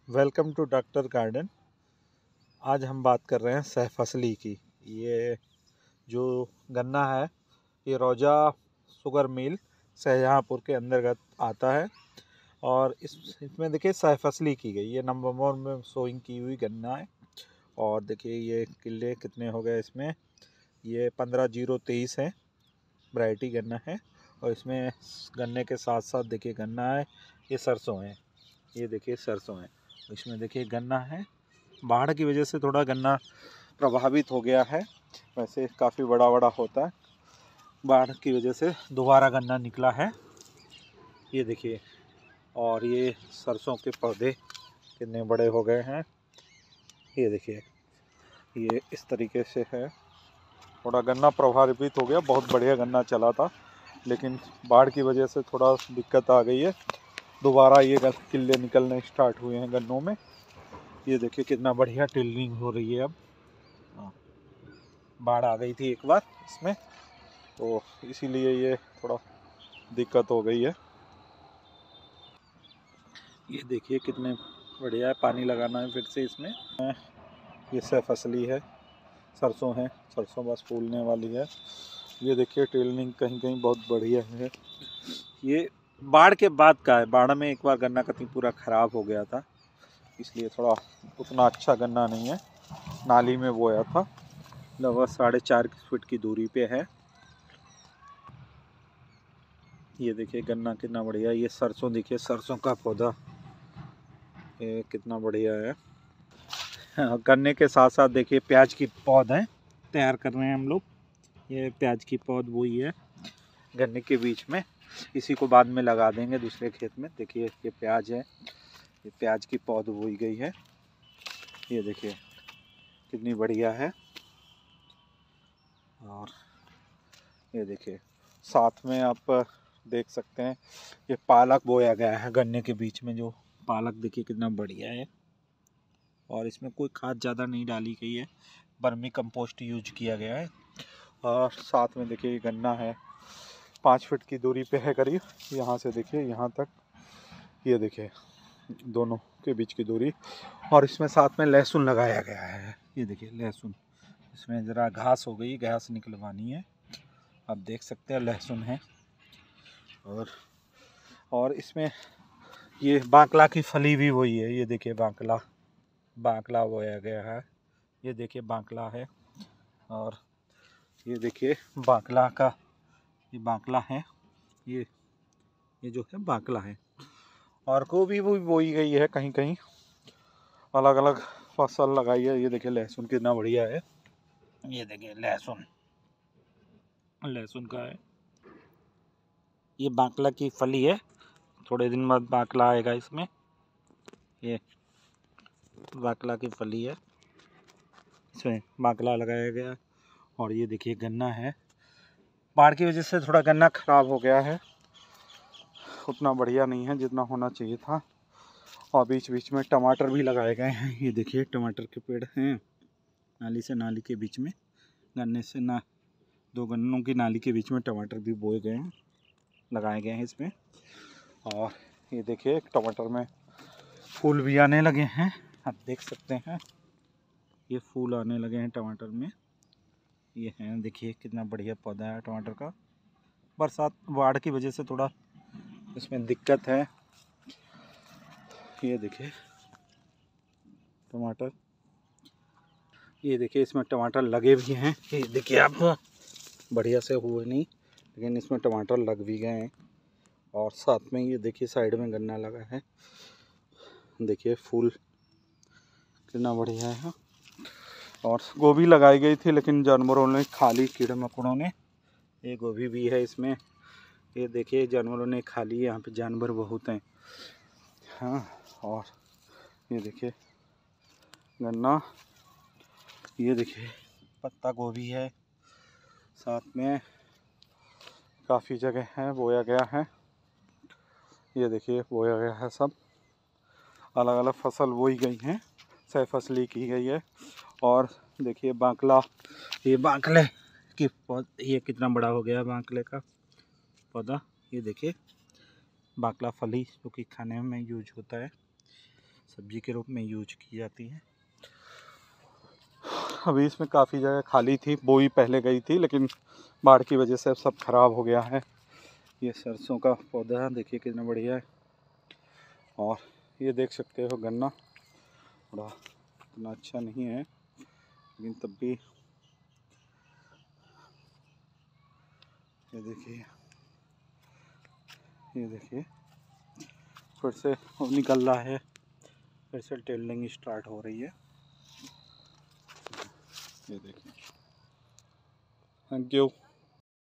Welcome to doctor garden. आज हम बात कर रहे हैं सहफसली की। ये जो गन्ना है ये रोजा शुगर मिल शाहजहाँपुर के अंतर्गत आता है और इसमें देखिए सहफसली की गई। ये नवंबर में सोइंग की हुई गन्ना है और देखिए ये किले कितने हो गए इसमें। ये 15-0-23 है, वैरायटी गन्ना है। और इसमें गन्ने के साथ साथ देखिए गन्ना है, ये सरसों है, ये देखिए सरसों है। इसमें देखिए गन्ना है। बाढ़ की वजह से थोड़ा गन्ना प्रभावित हो गया है, वैसे काफ़ी बड़ा बड़ा होता है। बाढ़ की वजह से दोबारा गन्ना निकला है, ये देखिए। और ये सरसों के पौधे कितने बड़े हो गए हैं, ये देखिए। ये इस तरीके से है। थोड़ा गन्ना प्रभावित हो गया, बहुत बढ़िया गन्ना चला था लेकिन बाढ़ की वजह से थोड़ा दिक्कत आ गई है। दोबारा ये किल्ले निकलने स्टार्ट हुए हैं गन्नों में। ये देखिए कितना बढ़िया टिल्लिंग हो रही है अब। बाढ़ आ गई थी एक बार इसमें, तो इसीलिए ये थोड़ा दिक्कत हो गई है। ये देखिए कितने बढ़िया है, पानी लगाना है फिर से इसमें। ये सहफसली है, सरसों है, सरसों बस फूलने वाली है। ये देखिए टिल्लिंग कहीं कहीं बहुत बढ़िया है। ये बाढ़ के बाद का है, बाढ़ में एक बार गन्ना कहीं पूरा ख़राब हो गया था, इसलिए थोड़ा उतना अच्छा गन्ना नहीं है। नाली में बोया था, लगभग 4.5 फीट की दूरी पे है। ये देखिए गन्ना कितना बढ़िया। ये सरसों देखिए, सरसों का पौधा ये कितना बढ़िया है। गन्ने के साथ साथ देखिए प्याज की पौध है, तैयार कर रहे हैं हम लोग। ये प्याज की पौध बोई है गन्ने के बीच में, इसी को बाद में लगा देंगे दूसरे खेत में। देखिए ये प्याज है, ये प्याज की पौध बोई गई है। ये देखिए कितनी बढ़िया है। और ये देखिए साथ में आप देख सकते हैं ये पालक बोया गया है गन्ने के बीच में। जो पालक देखिए कितना बढ़िया है और इसमें कोई खाद ज़्यादा नहीं डाली गई है, वर्मी कंपोस्ट यूज किया गया है। और साथ में देखिए ये गन्ना है, 5 फीट की दूरी पे है करीब, यहाँ से देखिए यहाँ तक। ये देखिए दोनों के बीच की दूरी। और इसमें साथ में लहसुन लगाया गया है। ये देखिए लहसुन, इसमें ज़रा घास हो गई, घास निकलवानी है। आप देख सकते हैं लहसुन है। और इसमें ये बांकला की फली भी वही है। ये देखिए बांकला बोया गया है। ये देखिए बांकला है। और ये देखिए बांकला का, ये बांकला है, ये जो है बांकला है। और गोभी भी बोई गई है, कहीं कहीं अलग अलग फसल लगाई है। ये देखिए लहसुन कितना बढ़िया है। ये देखिए लहसुन का है, ये बांकला की फली है। थोड़े दिन बाद बांकला आएगा इसमें। ये बांकला की फली है, इसमें बांकला लगाया गया। और ये देखिए गन्ना है। बाढ़ की वजह से थोड़ा गन्ना ख़राब हो गया है, उतना बढ़िया नहीं है जितना होना चाहिए था। और बीच बीच में टमाटर भी लगाए गए हैं। ये देखिए टमाटर के पेड़ हैं, नाली से नाली के बीच में, गन्ने से ना 2 गन्नों की नाली के बीच में टमाटर भी बोए गए हैं, लगाए गए हैं इसमें। और ये देखिए टमाटर में फूल भी आने लगे हैं, आप देख सकते हैं ये फूल आने लगे हैं टमाटर में। ये हैं, देखिए कितना बढ़िया पौधा है टमाटर का। बरसात बाढ़ की वजह से थोड़ा इसमें दिक्कत है। ये देखिए टमाटर, ये देखिए इसमें टमाटर लगे भी हैं। ये देखिए आप, बढ़िया से हुए नहीं लेकिन इसमें टमाटर लग भी गए हैं। और साथ में ये देखिए साइड में गन्ना लगा है, देखिए फूल कितना बढ़िया है। और गोभी लगाई गई थी लेकिन जानवरों ने खा ली, कीड़े मकोड़ों ने। ये गोभी भी है इसमें, ये देखिए जानवरों ने खा ली। यहाँ पे जानवर बहुत हैं। हाँ, और ये देखिए गन्ना, ये देखिए पत्ता गोभी है, साथ में काफ़ी जगह है बोया गया है। ये देखिए बोया गया है, सब अलग अलग फसल बोई गई हैं, सहफसली की गई है। और देखिए बांकला, ये बांकले की ये कितना बड़ा हो गया बांकले का पौधा। ये देखिए बांकला फली जो कि खाने में यूज होता है। सब्जी के रूप में यूज की जाती है। अभी इसमें काफ़ी जगह खाली थी, बोई पहले गई थी, लेकिन बाढ़ की वजह से सब खराब हो गया है। ये सरसों का पौधा है, देखिए कितना बढ़िया है। और ये देख सकते हो गन्ना थोड़ा इतना अच्छा नहीं है, लेकिन तब भी ये देखिए फिर से निकल रहा है, फिर से टेल्डिंग स्टार्ट हो रही है। ये देखिए। Thank you.